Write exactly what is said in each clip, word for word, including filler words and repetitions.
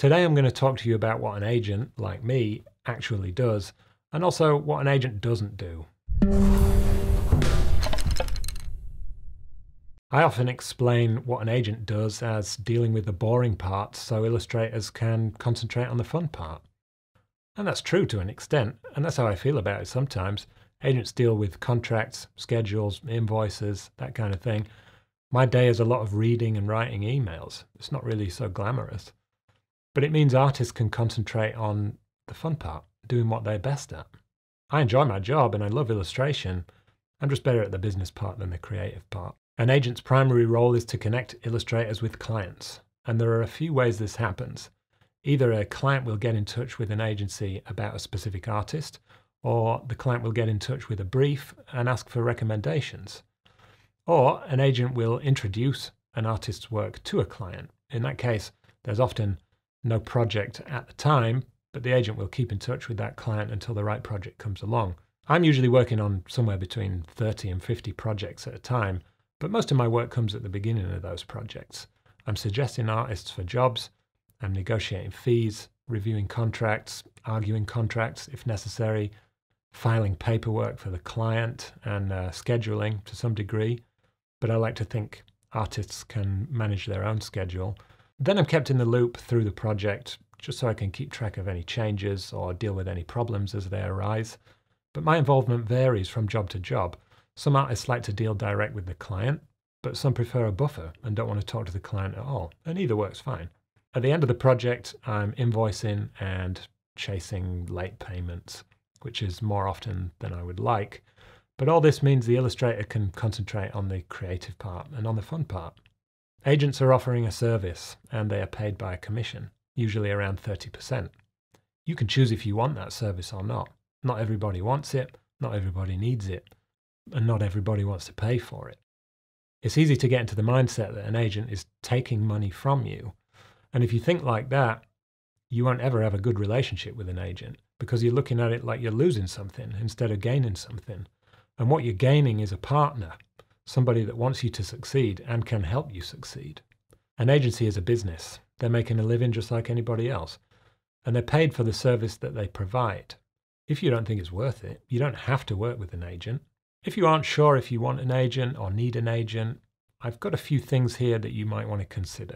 Today I'm going to talk to you about what an agent, like me, actually does, and also what an agent doesn't do. I often explain what an agent does as dealing with the boring parts so illustrators can concentrate on the fun part. And that's true to an extent, and that's how I feel about it sometimes. Agents deal with contracts, schedules, invoices, that kind of thing. My day is a lot of reading and writing emails. It's not really so glamorous. But it means artists can concentrate on the fun part, doing what they're best at. I enjoy my job and I love illustration. I'm just better at the business part than the creative part. An agent's primary role is to connect illustrators with clients. And there are a few ways this happens. Either a client will get in touch with an agency about a specific artist, or the client will get in touch with a brief and ask for recommendations. Or an agent will introduce an artist's work to a client. In that case, there's often no project at the time, but the agent will keep in touch with that client until the right project comes along. I'm usually working on somewhere between thirty and fifty projects at a time, but most of my work comes at the beginning of those projects. I'm suggesting artists for jobs, I'm negotiating fees, reviewing contracts, arguing contracts if necessary, filing paperwork for the client, and uh, scheduling to some degree. But I like to think artists can manage their own schedule. Then I'm kept in the loop through the project, just so I can keep track of any changes or deal with any problems as they arise. But my involvement varies from job to job. Some artists like to deal direct with the client, but some prefer a buffer and don't want to talk to the client at all, and either works fine. At the end of the project, I'm invoicing and chasing late payments, which is more often than I would like. But all this means the illustrator can concentrate on the creative part and on the fun part. Agents are offering a service, and they are paid by a commission, usually around thirty percent. You can choose if you want that service or not. Not everybody wants it, not everybody needs it, and not everybody wants to pay for it. It's easy to get into the mindset that an agent is taking money from you. And if you think like that, you won't ever have a good relationship with an agent because you're looking at it like you're losing something instead of gaining something. And what you're gaining is a partner, somebody that wants you to succeed and can help you succeed. An agency is a business. They're making a living just like anybody else. And they're paid for the service that they provide. If you don't think it's worth it, you don't have to work with an agent. If you aren't sure if you want an agent or need an agent, I've got a few things here that you might want to consider.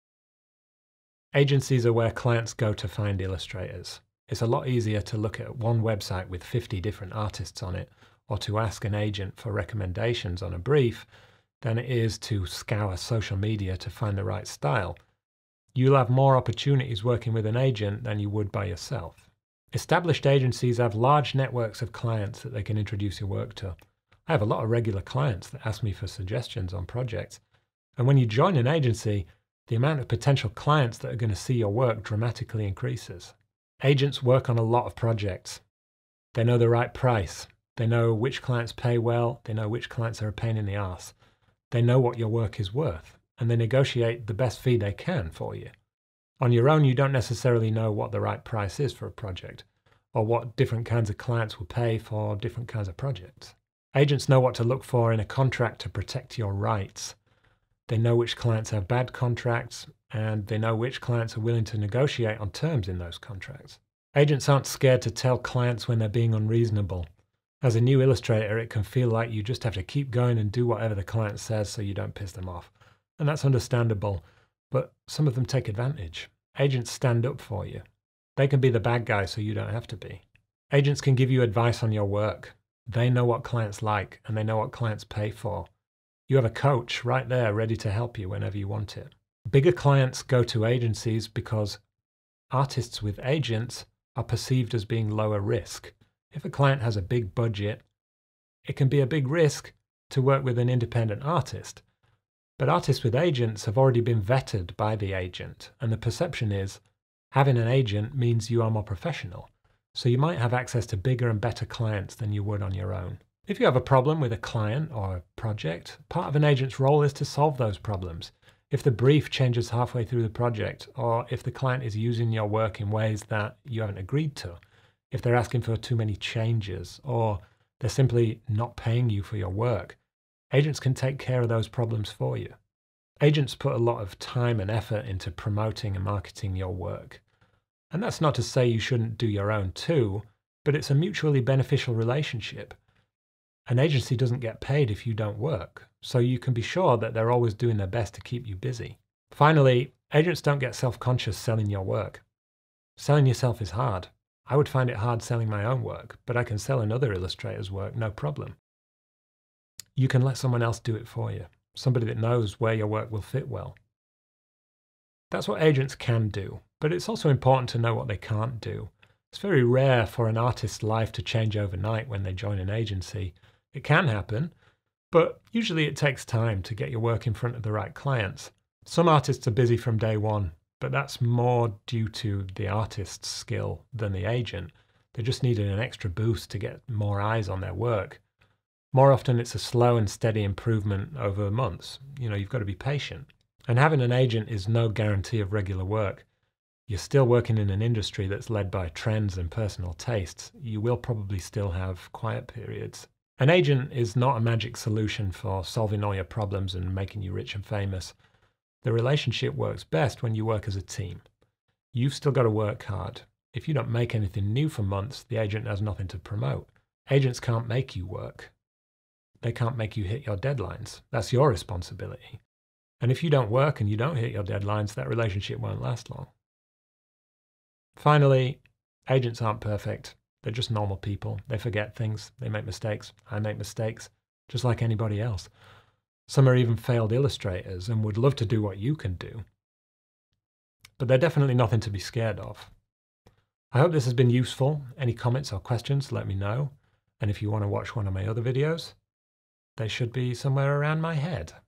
Agencies are where clients go to find illustrators. It's a lot easier to look at one website with fifty different artists on it, or to ask an agent for recommendations on a brief, than it is to scour social media to find the right style. You'll have more opportunities working with an agent than you would by yourself. Established agencies have large networks of clients that they can introduce your work to. I have a lot of regular clients that ask me for suggestions on projects. And when you join an agency, the amount of potential clients that are going to see your work dramatically increases. Agents work on a lot of projects. They know the right price. They know which clients pay well. They know which clients are a pain in the arse. They know what your work is worth, and they negotiate the best fee they can for you. On your own, you don't necessarily know what the right price is for a project, or what different kinds of clients will pay for different kinds of projects. Agents know what to look for in a contract to protect your rights. They know which clients have bad contracts, and they know which clients are willing to negotiate on terms in those contracts. Agents aren't scared to tell clients when they're being unreasonable. As a new illustrator, it can feel like you just have to keep going and do whatever the client says so you don't piss them off. And that's understandable, but some of them take advantage. Agents stand up for you. They can be the bad guy so you don't have to be. Agents can give you advice on your work. They know what clients like, and they know what clients pay for. You have a coach right there ready to help you whenever you want it. Bigger clients go to agencies because artists with agents are perceived as being lower risk. If a client has a big budget, it can be a big risk to work with an independent artist. But artists with agents have already been vetted by the agent, and the perception is having an agent means you are more professional. So you might have access to bigger and better clients than you would on your own. If you have a problem with a client or a project, part of an agent's role is to solve those problems. If the brief changes halfway through the project, or if the client is using your work in ways that you haven't agreed to, if they're asking for too many changes, or they're simply not paying you for your work, agents can take care of those problems for you. Agents put a lot of time and effort into promoting and marketing your work. And that's not to say you shouldn't do your own too, but it's a mutually beneficial relationship. An agency doesn't get paid if you don't work, so you can be sure that they're always doing their best to keep you busy. Finally, agents don't get self-conscious selling your work. Selling yourself is hard. I would find it hard selling my own work, but I can sell another illustrator's work, no problem. You can let someone else do it for you, somebody that knows where your work will fit well. That's what agents can do, but it's also important to know what they can't do. It's very rare for an artist's life to change overnight when they join an agency. It can happen, but usually it takes time to get your work in front of the right clients. Some artists are busy from day one, but that's more due to the artist's skill than the agent. They just needed an extra boost to get more eyes on their work. More often it's a slow and steady improvement over months. You know, you've got to be patient. And having an agent is no guarantee of regular work. You're still working in an industry that's led by trends and personal tastes. You will probably still have quiet periods. An agent is not a magic solution for solving all your problems and making you rich and famous. The relationship works best when you work as a team. You've still got to work hard. If you don't make anything new for months, the agent has nothing to promote. Agents can't make you work. They can't make you hit your deadlines. That's your responsibility. And if you don't work and you don't hit your deadlines, that relationship won't last long. Finally, agents aren't perfect. They're just normal people. They forget things. They make mistakes. I make mistakes, just like anybody else. Some are even failed illustrators and would love to do what you can do. But they're definitely nothing to be scared of. I hope this has been useful. Any comments or questions, let me know. And if you want to watch one of my other videos, they should be somewhere around my head.